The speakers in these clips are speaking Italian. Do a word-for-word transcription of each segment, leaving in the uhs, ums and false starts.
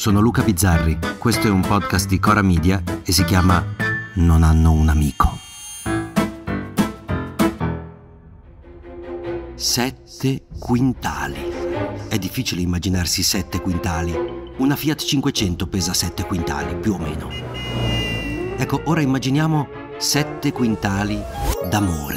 sono Luca Bizzarri, questo è un podcast di Cora Media e si chiama Non hanno un amico. Sette quintali. È difficile immaginarsi sette quintali. Una Fiat cinquecento pesa sette quintali, più o meno. Ecco, ora immaginiamo sette quintali d'amore.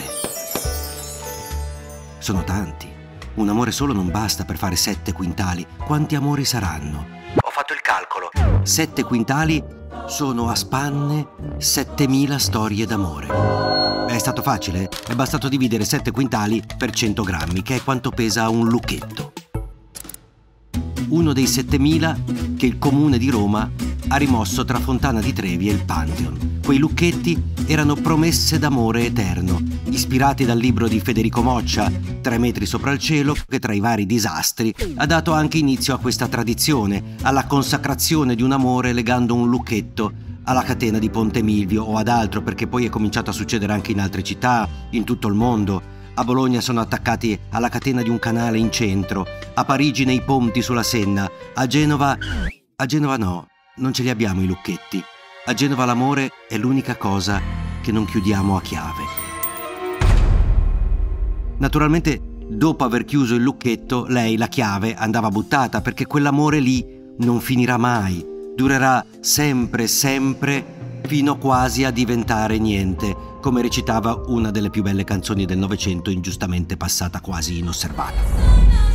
Sono tanti. Un amore solo non basta per fare sette quintali. Quanti amori saranno? Ho fatto il calcolo. Sette quintali sono a spanne settemila storie d'amore. È stato facile? È bastato dividere sette quintali per cento grammi, che è quanto pesa un lucchetto. Uno dei settemila che il Comune di Roma ha rimosso tra Fontana di Trevi e il Pantheon. Quei lucchetti erano promesse d'amore eterno, ispirati dal libro di Federico Moccia, Tre metri sopra il cielo, che tra i vari disastri ha dato anche inizio a questa tradizione, alla consacrazione di un amore legando un lucchetto alla catena di Ponte Milvio o ad altro, perché poi è cominciato a succedere anche in altre città, in tutto il mondo. A Bologna sono attaccati alla catena di un canale in centro, a Parigi nei ponti sulla Senna, a Genova... a Genova no, non ce li abbiamo i lucchetti. A Genova l'amore è l'unica cosa che non chiudiamo a chiave. Naturalmente, dopo aver chiuso il lucchetto, lei la chiave andava buttata, perché quell'amore lì non finirà mai, durerà sempre, sempre, fino quasi a diventare niente, come recitava una delle più belle canzoni del Novecento, ingiustamente passata quasi inosservata.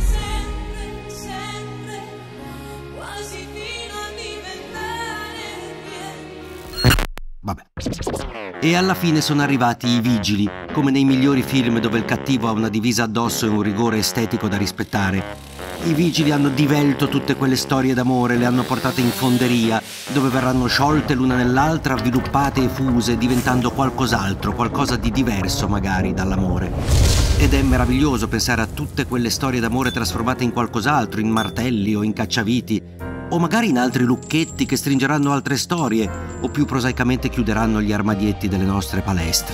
Vabbè. E alla fine sono arrivati i vigili, come nei migliori film dove il cattivo ha una divisa addosso e un rigore estetico da rispettare. I vigili hanno divelto tutte quelle storie d'amore, le hanno portate in fonderia, dove verranno sciolte l'una nell'altra, avviluppate e fuse, diventando qualcos'altro, qualcosa di diverso magari dall'amore. Ed è meraviglioso pensare a tutte quelle storie d'amore trasformate in qualcos'altro, in martelli o in cacciaviti, o magari in altri lucchetti che stringeranno altre storie, o più prosaicamente chiuderanno gli armadietti delle nostre palestre.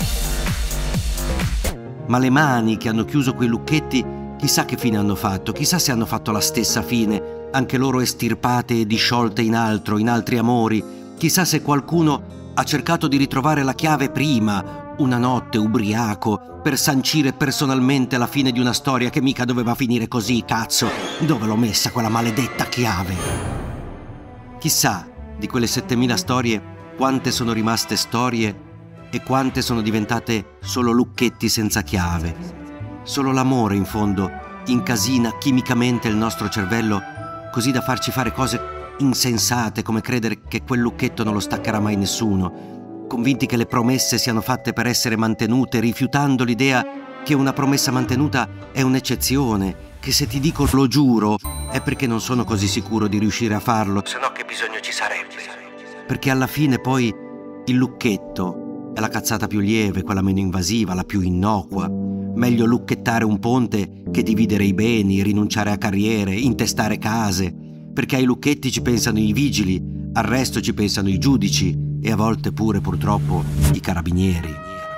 Ma le mani che hanno chiuso quei lucchetti, chissà che fine hanno fatto, chissà se hanno fatto la stessa fine, anche loro estirpate e disciolte in altro, in altri amori. Chissà se qualcuno ha cercato di ritrovare la chiave prima, una notte ubriaco, per sancire personalmente la fine di una storia che mica doveva finire così, cazzo. Dove l'ho messa quella maledetta chiave? Chissà, di quelle settemila storie, quante sono rimaste storie e quante sono diventate solo lucchetti senza chiave. Solo l'amore, in fondo, incasina chimicamente il nostro cervello, così da farci fare cose insensate, come credere che quel lucchetto non lo staccherà mai nessuno, convinti che le promesse siano fatte per essere mantenute, rifiutando l'idea che una promessa mantenuta è un'eccezione, che se ti dico lo giuro è perché non sono così sicuro di riuscire a farlo, se no che bisogno ci sarebbe. Perché alla fine poi il lucchetto è la cazzata più lieve, quella meno invasiva, la più innocua. Meglio lucchettare un ponte che dividere i beni, rinunciare a carriere, intestare case, perché ai lucchetti ci pensano i vigili, al resto ci pensano i giudici e a volte pure, purtroppo, i carabinieri.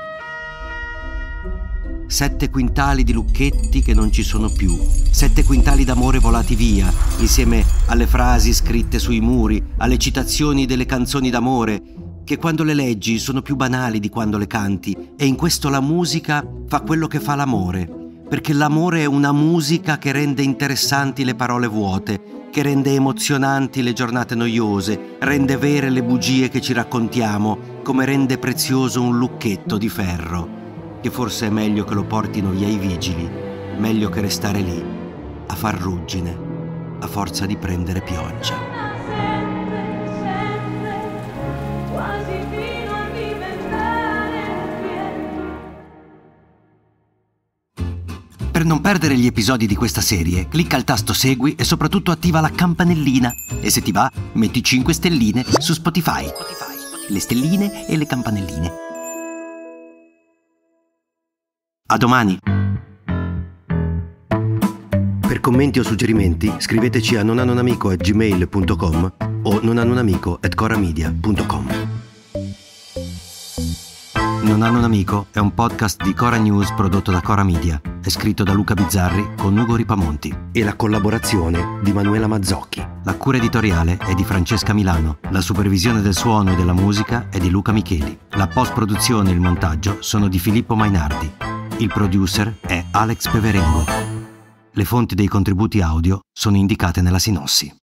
Sette quintali di lucchetti che non ci sono più, sette quintali d'amore volati via, insieme alle frasi scritte sui muri, alle citazioni delle canzoni d'amore, che quando le leggi sono più banali di quando le canti, e in questo la musica fa quello che fa l'amore, perché l'amore è una musica che rende interessanti le parole vuote, che rende emozionanti le giornate noiose, rende vere le bugie che ci raccontiamo, come rende prezioso un lucchetto di ferro, che forse è meglio che lo portino via i vigili, meglio che restare lì, a far ruggine, a forza di prendere pioggia. Per non perdere gli episodi di questa serie, clicca il tasto segui e soprattutto attiva la campanellina. E se ti va, metti cinque stelline su Spotify. Le stelline e le campanelline. A domani! Per commenti o suggerimenti scriveteci a nonhannounamico at gmail punto com o nonhannounamico at coramedia punto com. Non hanno un amico è un podcast di Cora News prodotto da Cora Media. È scritto da Luca Bizzarri con Ugo Ripamonti e la collaborazione di Manuela Mazzocchi. La cura editoriale è di Francesca Milano, la supervisione del suono e della musica è di Luca Micheli. La post-produzione e il montaggio sono di Filippo Mainardi. Il producer è Alex Peverengo. Le fonti dei contributi audio sono indicate nella sinossi.